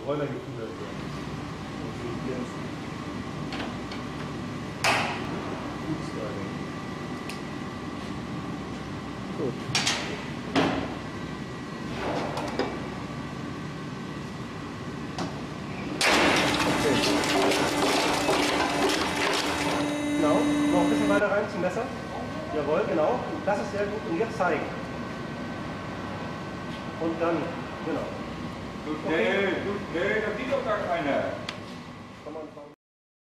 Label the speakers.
Speaker 1: Broiler gepudert werden.
Speaker 2: Gut. Okay.
Speaker 1: Genau, noch ein bisschen weiter rein zum Messer. Jawohl, genau. Das ist sehr gut. Und jetzt zeigen. Und dann, genau.
Speaker 3: So schnell, da sieht doch gar keiner.